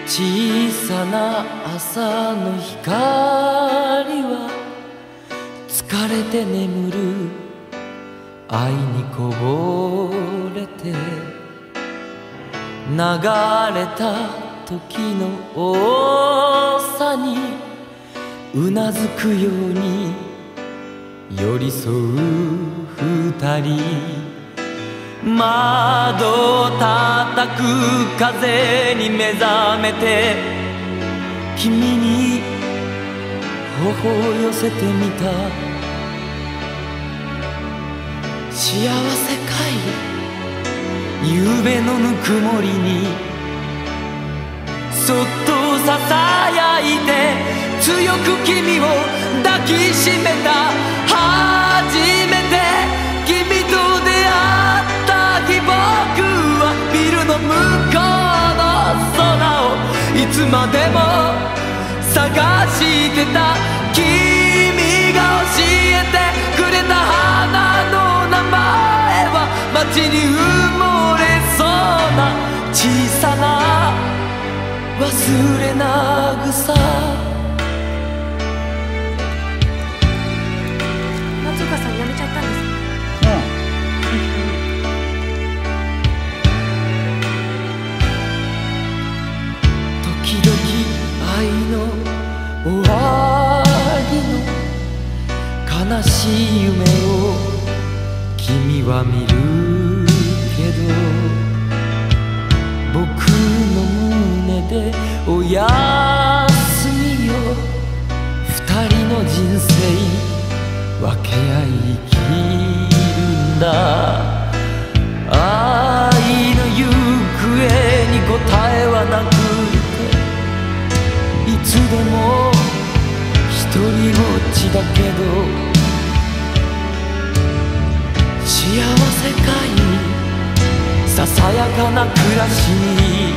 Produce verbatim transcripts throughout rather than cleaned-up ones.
小さな朝の光は疲れて眠る愛にこぼれて、流れた時の多さにうなずくように寄り添う二人、窓を叩く風に目覚めて君に頬を寄せてみた。幸せかい夕べのぬくもりにそっとささやいて強く君を抱きしめた。初めて君と出会った日、僕はビルの向こうの空をいつまでも探してた。君が教えてくれた花の名前は街に埋もれそうな小さな忘れなぐさ。 松岡さん辞めちゃったんですか？ 時々愛の終わりの悲しい夢を君は見るけど、僕の胸でおやすみよ。二人の人生分け合い生きるんだ。愛の行方に答えはなくて、いつでも一人ぼっちだけど幸せかいささやかな暮らしに、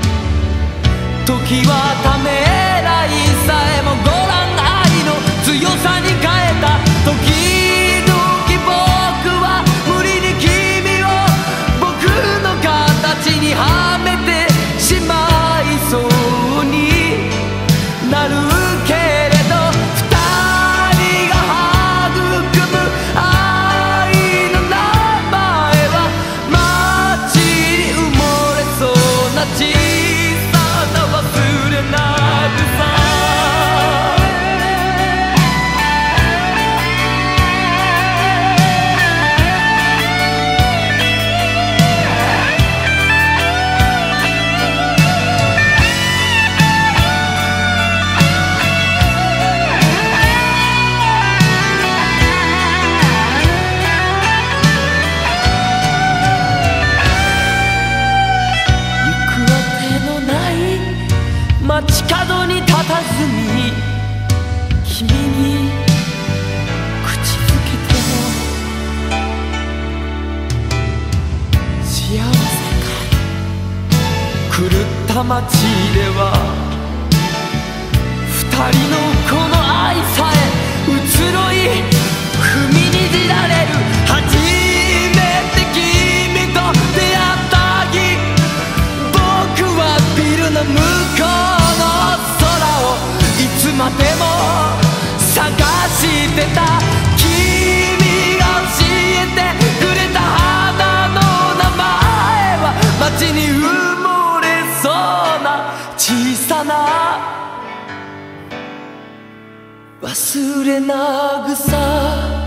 時はためらいさえもご覧愛の強さに変えた。時々僕は無理に君を僕の形にはめてしまいそうになるけれど、二人が育む愛の名前は街に埋もれそうな小さな忘れなぐさ。街角に佇み君に口づけても幸せかい狂った街では二人のこの愛さえ移ろい踏みにじられる。初めて君と出会った日、僕はビルの向こういつまでも探してた。君が教えてくれた花の名前は街に埋もれそうな小さな忘れなぐさ。